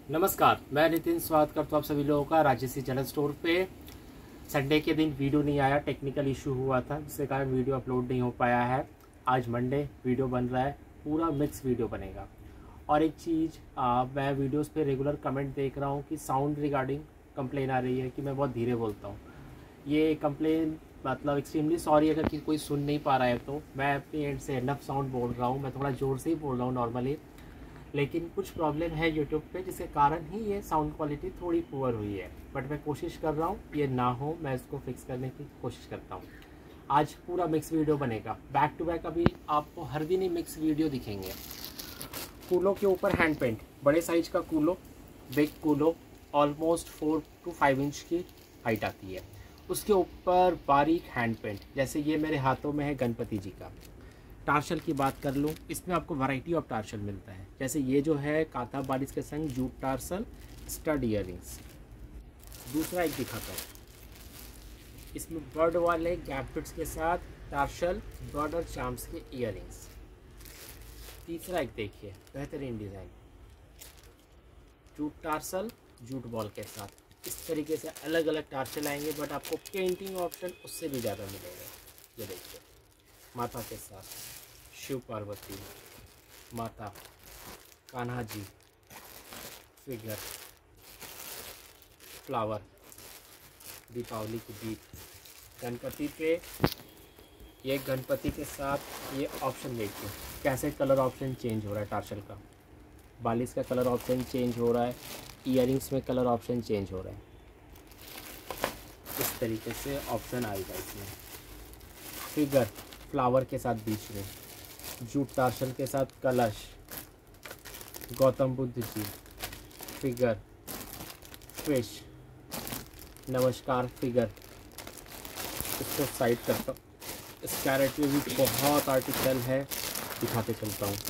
नमस्कार, मैं नितिन स्वागत करता हूँ आप सभी लोगों का राजसी जनरल स्टोर पे। संडे के दिन वीडियो नहीं आया, टेक्निकल इशू हुआ था जिसके कारण वीडियो अपलोड नहीं हो पाया है। आज मंडे वीडियो बन रहा है, पूरा मिक्स वीडियो बनेगा। और एक चीज़, मैं वीडियोस पे रेगुलर कमेंट देख रहा हूँ कि साउंड रिगार्डिंग कंप्लेन आ रही है कि मैं बहुत धीरे बोलता हूँ। ये कंप्लेन मतलब एक्सट्रीमली सॉरी अगर कि कोई सुन नहीं पा रहा है, तो मैं अपनी एंड से इनफ साउंड बोल रहा हूँ। मैं थोड़ा ज़ोर से ही बोल रहा हूँ नॉर्मली, लेकिन कुछ प्रॉब्लम है यूट्यूब पे जिसके कारण ही ये साउंड क्वालिटी थोड़ी पुअर हुई है। बट मैं कोशिश कर रहा हूँ ये ना हो, मैं इसको फिक्स करने की कोशिश करता हूँ। आज पूरा मिक्स वीडियो बनेगा, बैक टू बैक। अभी आपको हर दिन ही मिक्स वीडियो दिखेंगे। कूलों के ऊपर हैंड पेंट, बड़े साइज का कूलो, बिग कूलो, ऑलमोस्ट 4 to 5 इंच की हाइट आती है। उसके ऊपर बारीक हैंड पेंट, जैसे ये मेरे हाथों में है गणपति जी का। टार्शल की बात कर लूँ, इसमें आपको वैरायटी ऑफ टार्शल मिलता है। जैसे ये जो है काथा बारिश के संग जूट टार्सल स्टड ईयरिंग्स। दूसरा एक दिखाता हूँ, इसमें बर्ड वाले गैप फिट्स के साथ टार्शल बर्ड और चाम्स के ईयरिंग्स। तीसरा एक देखिए, बेहतरीन design, jute tassel jute ball के साथ। इस तरीके से अलग अलग टार्शल आएंगे, बट आपको पेंटिंग ऑप्शन उससे भी ज़्यादा मिलेगा। ये देखिए, माता के साथ शिव पार्वती, माता, कान्हा जी, फिगर, फ्लावर, दीपावली की दीप, गणपति पे। ये गणपति के साथ ये ऑप्शन देखिए, कैसे कलर ऑप्शन चेंज हो रहा है। टार्शल का, बालिश का कलर ऑप्शन चेंज हो रहा है, ईयरिंग्स में कलर ऑप्शन चेंज हो रहा है। इस तरीके से ऑप्शन आएगा इसमें। फिगर फ्लावर के साथ बीच में, जूट टार्शल के साथ कलश, गौतम बुद्ध जी, फिगर, फिश, नमस्कार फिगर। इसको साइड करता हूँ। इस कैरेट में भी बहुत आर्टिकल है, दिखाते चलता हूँ।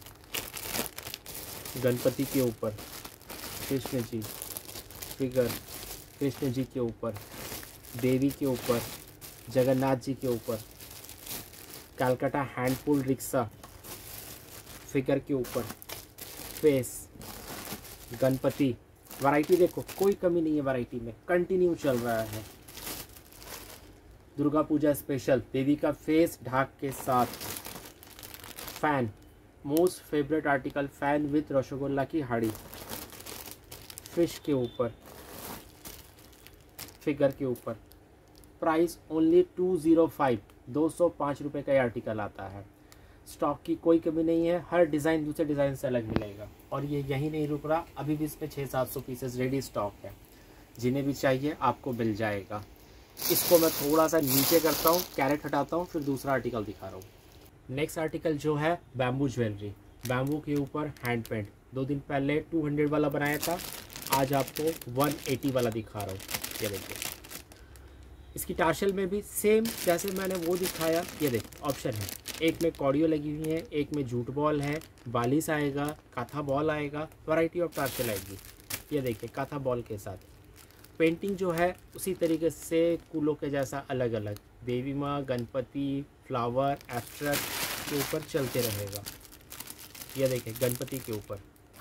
गणपति के ऊपर कृष्ण जी, फिगर कृष्ण जी के ऊपर, देवी के ऊपर, जगन्नाथ जी के ऊपर, Calcutta hand pull rickshaw, figure के ऊपर, फेस, गणपति। वैरायटी देखो, कोई कमी नहीं है वैरायटी में, कंटिन्यू चल रहा है। दुर्गा पूजा स्पेशल, देवी का फेस ढाक के साथ, fan, most favourite article, fan with rasgulla की हाड़ी, फिश के ऊपर, फिगर के ऊपर। प्राइस ओनली 205, 205 रुपये का ये आर्टिकल आता है। स्टॉक की कोई कमी नहीं है, हर डिज़ाइन दूसरे डिज़ाइन से अलग मिलेगा। और ये यहीं नहीं रुक रहा, अभी भी इसमें 600-700 पीसेस रेडी स्टॉक है। जिन्हें भी चाहिए आपको मिल जाएगा। इसको मैं थोड़ा सा नीचे करता हूँ, कैरेट हटाता हूँ, फिर दूसरा आर्टिकल दिखा रहा हूँ। नेक्स्ट आर्टिकल जो है बैम्बू ज्वेलरी, बैम्बू के ऊपर हैंड पेंट। 2 दिन पहले 200 वाला बनाया था, आज आपको 180 वाला दिखा रहा हूँ। ये देखिए, इसकी टार्शल में भी सेम जैसे मैंने वो दिखाया। ये देखो ऑप्शन है, एक में कॉडियो लगी हुई है, एक में जूट बॉल है, बालिश आएगा, काथा बॉल आएगा, वैरायटी ऑफ टार्शल आएगी। ये देखिए काथा बॉल के साथ पेंटिंग जो है उसी तरीके से कूलों के जैसा अलग अलग, देवी माँ, गणपति, फ्लावर, एब्स्ट्रैक्ट के ऊपर चलते रहेगा। ये देखिए गणपति के ऊपर,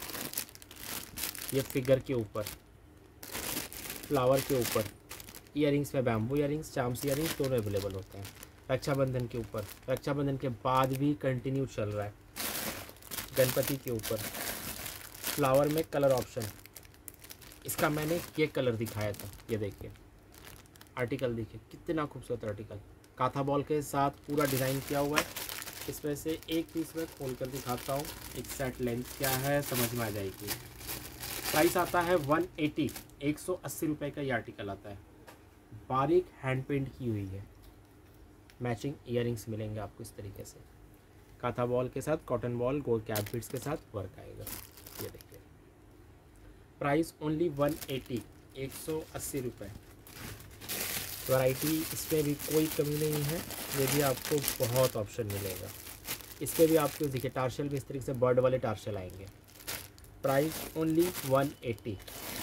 ये फिगर के ऊपर, फ्लावर के ऊपर, ईयरिंग्स में बैम्बू ईयरिंग्स, चाम्स ईयरिंग्स दोनों अवेलेबल होते हैं। रक्षाबंधन के ऊपर, रक्षाबंधन के बाद भी कंटिन्यू चल रहा है। गणपति के ऊपर फ्लावर में कलर ऑप्शन, इसका मैंने ये कलर दिखाया था। ये देखिए आर्टिकल, देखिए कितना खूबसूरत आर्टिकल, काथा बॉल के साथ पूरा डिज़ाइन किया हुआ है। इसमें से एक पीस में खोल कर दिखाता हूँ, एक सेट लेंथ क्या है समझ में आ जाएगी। प्राइस आता है 180, 180 रुपये का ये आर्टिकल आता है। बारीक हैंड पेंट की हुई है, मैचिंग ईयरिंग्स मिलेंगे आपको इस तरीके से। काथा बॉल के साथ cotton ball gold cap beads के साथ वर्क आएगा। ये देखिए, प्राइस ओनली 180, 180 रुपये। वैरायटी इसमें भी कोई कमी नहीं है, ये भी आपको बहुत ऑप्शन मिलेगा। इसके भी आपको देखिए टार्शल भी इस तरीके से बर्ड वाले टार्शल आएंगे। Price only 180।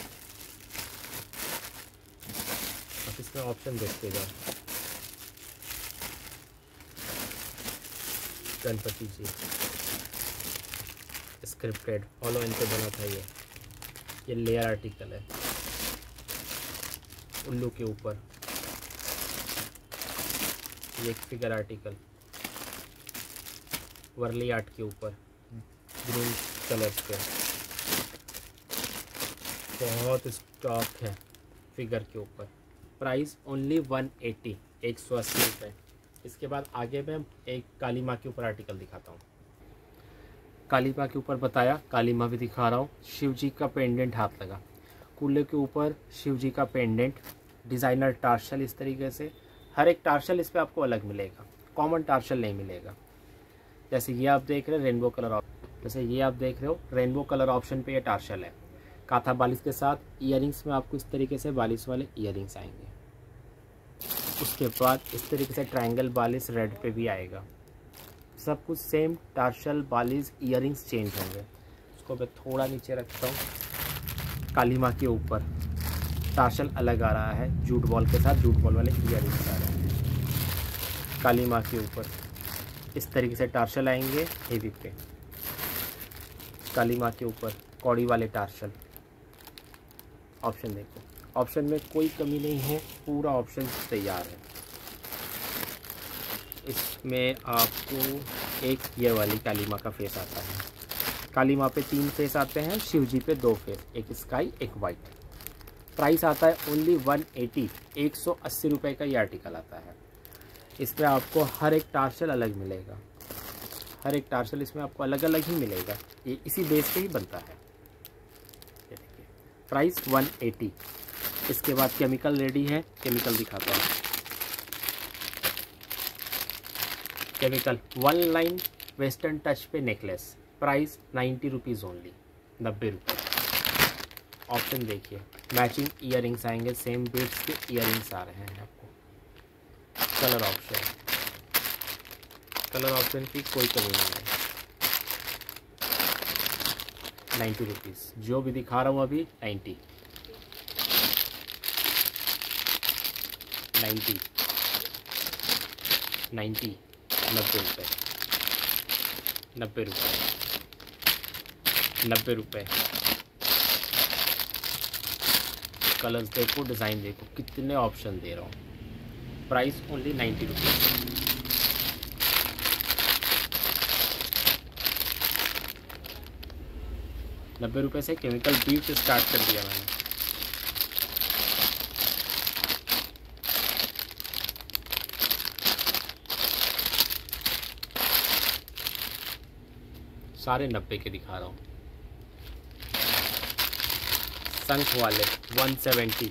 आप इसमें ऑप्शन देखते जाओ। गणपति जी, स्क्रिप्टेड फॉलो इन पे बना था ये। ये लेयर आर्टिकल है, उल्लू के ऊपर। ये एक फिगर आर्टिकल वर्ली आर्ट के ऊपर ग्रीन कलर पे। बहुत स्टॉक है फिगर के ऊपर। प्राइस ओनली 180, 180 रुपये। इसके बाद आगे मैं एक काली माँ के ऊपर आर्टिकल दिखाता हूँ। काली माँ के ऊपर बताया, काली माँ भी दिखा रहा हूँ। शिव जी का पेंडेंट हाथ लगा, कूल्हे के ऊपर शिव जी का पेंडेंट, डिज़ाइनर टार्शल। इस तरीके से हर एक टार्शल इस पर आपको अलग मिलेगा, कॉमन टार्शल नहीं मिलेगा। जैसे ये आप देख रहे हैं रेनबो कलर ऑप्शन, जैसे ये आप देख रहे हो रेनबो कलर ऑप्शन पे ये टार्शल है। काथा बालिश के साथ ईयरिंग्स में आपको इस तरीके से बालिश वाले ईयरिंग्स आएंगे। उसके बाद इस तरीके से ट्रायंगल बालिश रेड पे भी आएगा। सब कुछ सेम, टार्शल बालिश ईयरिंग्स चेंज होंगे। उसको मैं थोड़ा नीचे रखता हूँ। काली माँ के ऊपर टार्शल अलग आ रहा है, जूट बॉल के साथ जूट बॉल वाले ईयरिंग्स आ रहे हैं। काली माँ के ऊपर इस तरीके से टार्शल आएंगे हेवी पे। काली माँ के ऊपर कौड़ी वाले टार्शल। ऑप्शन देखो, ऑप्शन में कोई कमी नहीं है, पूरा ऑप्शन तैयार है। इसमें आपको एक ये वाली काली माँ का फेस आता है। काली माँ पे 3 फेस आते हैं, शिव जी पे 2 फेस, एक स्काई एक वाइट। प्राइस आता है ओनली 180, 180 रुपये का ये आर्टिकल आता है। इसमें आपको हर एक टार्शल अलग मिलेगा, हर एक टार्शल इसमें आपको अलग अलग ही मिलेगा। ये इसी बेस पे ही बनता है। ये देखिए, प्राइस 180। इसके बाद केमिकल रेडी है, केमिकल दिखाता हूँ। केमिकल 1 लाइन वेस्टर्न टच पे नेकलेस, प्राइस 90 रुपीज़ ओनली, 90 रुपये। ऑप्शन देखिए, मैचिंग ईयरिंग्स आएंगे, सेम बीड्स के ईयरिंग्स आ रहे हैं आपको। कलर ऑप्शन, कलर ऑप्शन की कोई कमी नहीं है। 90 रुपीज़, जो भी दिखा रहा हूँ अभी 90, 90, 90, 90 रुपये, 90 रुपये, 90 रुपये। कलर्स देखो, डिज़ाइन देखो, कितने ऑप्शन दे रहा हूँ। Price only 90 rupees. ₹90 से केमिकल बीट स्टार्ट कर दिया मैंने। सारे 90 के दिखा रहा हूँ। शंख वाले 170,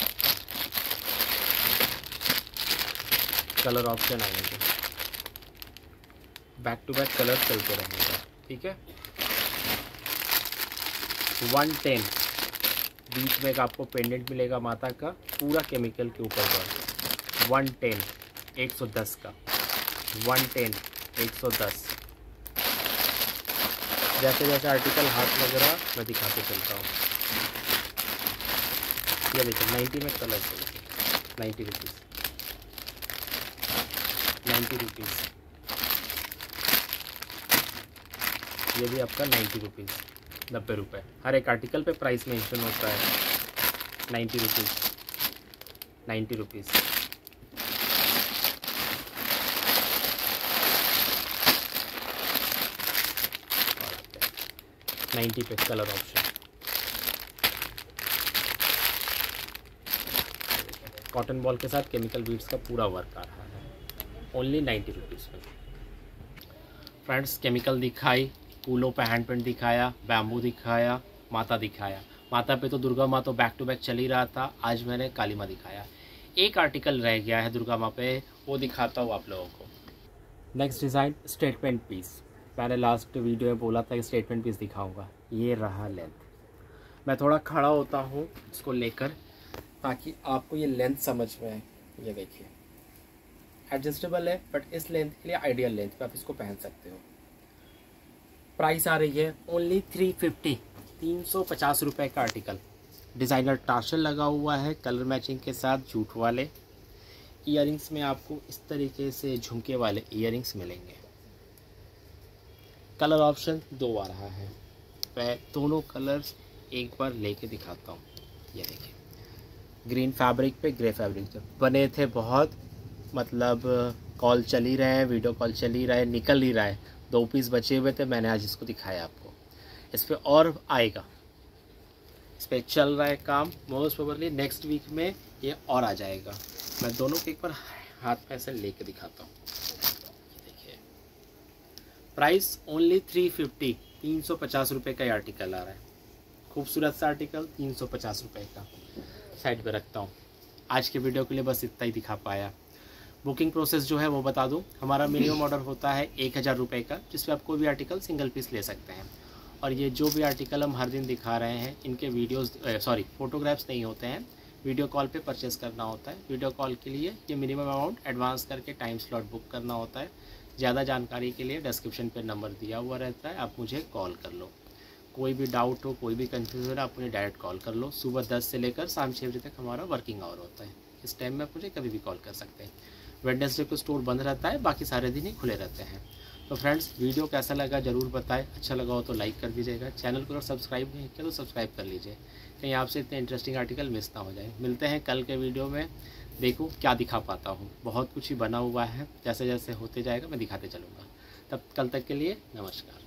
कलर ऑप्शन आएंगे, बैक टू बैक कलर चलते रहेंगे, ठीक है। 110, बीच में आपको पेंडेंट मिलेगा माता का, पूरा केमिकल के ऊपर का। 110, 110 का, 110, 110। जैसे जैसे आर्टिकल हाथ लग रहा मैं दिखाते चलता हूँ। ये देखिए 90 में कलर चलेगा, 90 रुपीज़, 90 रुपीज़। ये भी आपका 90 रुपीज़, 90 रुपये। हर एक आर्टिकल पे प्राइस मेंशन होता है। 90 रुपीज़, 90 रुपीज़। $90 पे कलर ऑप्शन। कॉटन बॉल के साथ केमिकल बीड्स का पूरा वर्क आ रहा है, ओनली 90 रुपीज़ में। फ्रेंड्स, केमिकल दिखाई, फूलों पे हैंड पेंट दिखाया, बैम्बू दिखाया, माता दिखाया। माता पे तो दुर्गा माँ तो बैक टू बैक चल ही रहा था। आज मैंने काली माँ दिखाया। एक आर्टिकल रह गया है दुर्गा माँ पे, वो दिखाता हूँ आप लोगों को। Next design statement piece. मैंने लास्ट वीडियो में बोला था कि स्टेटमेंट पीस दिखाऊंगा। ये रहा लेंथ। मैं थोड़ा खड़ा होता हूँ इसको लेकर ताकि आपको ये लेंथ समझ में आए। ये देखिए, एडजस्टेबल है, बट इस लेंथ के लिए आइडियल लेंथ पे आप इसको पहन सकते हो। प्राइस आ रही है ओनली 350, 350 रुपये का आर्टिकल। डिज़ाइनर टार्शल लगा हुआ है, कलर मैचिंग के साथ जूट वाले। ईयरिंग्स में आपको इस तरीके से झुमके वाले ईयरिंग्स मिलेंगे। कलर ऑप्शन 2 आ रहा है, वह दोनों कलर्स एक बार लेके दिखाता हूँ। ये देखिए, ग्रीन फैब्रिक पे ग्रे फैब्रिक जो बने थे बहुत, मतलब कॉल चल ही रहे हैं, वीडियो कॉल चल ही रहा है, निकल ही रहा है। 2 पीस बचे हुए थे, मैंने आज इसको दिखाया आपको। इस पर और आएगा, इस पर चल रहा है काम। मोस्ट प्रोबेबली नेक्स्ट वीक में ये और आ जाएगा। मैं दोनों को एक बार हाथ में ऐसे लेके दिखाता हूँ। देखिए, प्राइस ओनली 350, 350 रुपये का ये आर्टिकल आ रहा है। खूबसूरत सा आर्टिकल 350 रुपये का। साइड पे रखता हूँ। आज के वीडियो के लिए बस इतना ही दिखा पाया। बुकिंग प्रोसेस जो है वो बता दूँ, हमारा मिनिमम ऑर्डर होता है 1000 रुपये का, जिसपे आप कोई भी आर्टिकल सिंगल पीस ले सकते हैं। और ये जो भी आर्टिकल हम हर दिन दिखा रहे हैं, इनके फोटोग्राफ्स नहीं होते हैं, वीडियो कॉल पे परचेस करना होता है। वीडियो कॉल के लिए ये मिनिमम अमाउंट एडवांस करके टाइम स्लॉट बुक करना होता है। ज़्यादा जानकारी के लिए डिस्क्रिप्शन पे नंबर दिया हुआ रहता है, आप मुझे कॉल कर लो। कोई भी डाउट हो, कोई भी कन्फ्यूजन हो, आप मुझे डायरेक्ट कॉल कर लो। सुबह 10 से लेकर शाम 6 बजे तक हमारा वर्किंग आवर होता है। इस टाइम में आप मुझे कभी भी कॉल कर सकते हैं। वेडनेसडे को स्टोर बंद रहता है, बाकी सारे दिन ही खुले रहते हैं। तो फ्रेंड्स, वीडियो कैसा लगा ज़रूर बताएं। अच्छा लगा हो तो लाइक कर दीजिएगा। चैनल को अगर सब्सक्राइब नहीं किया तो सब्सक्राइब कर लीजिए, कहीं आपसे इतने इंटरेस्टिंग आर्टिकल मिस ना हो जाए। मिलते हैं कल के वीडियो में, देखो क्या दिखा पाता हूँ। बहुत कुछ ही बना हुआ है, जैसे जैसे होते जाएगा मैं दिखाते चलूँगा। तब कल तक के लिए नमस्कार।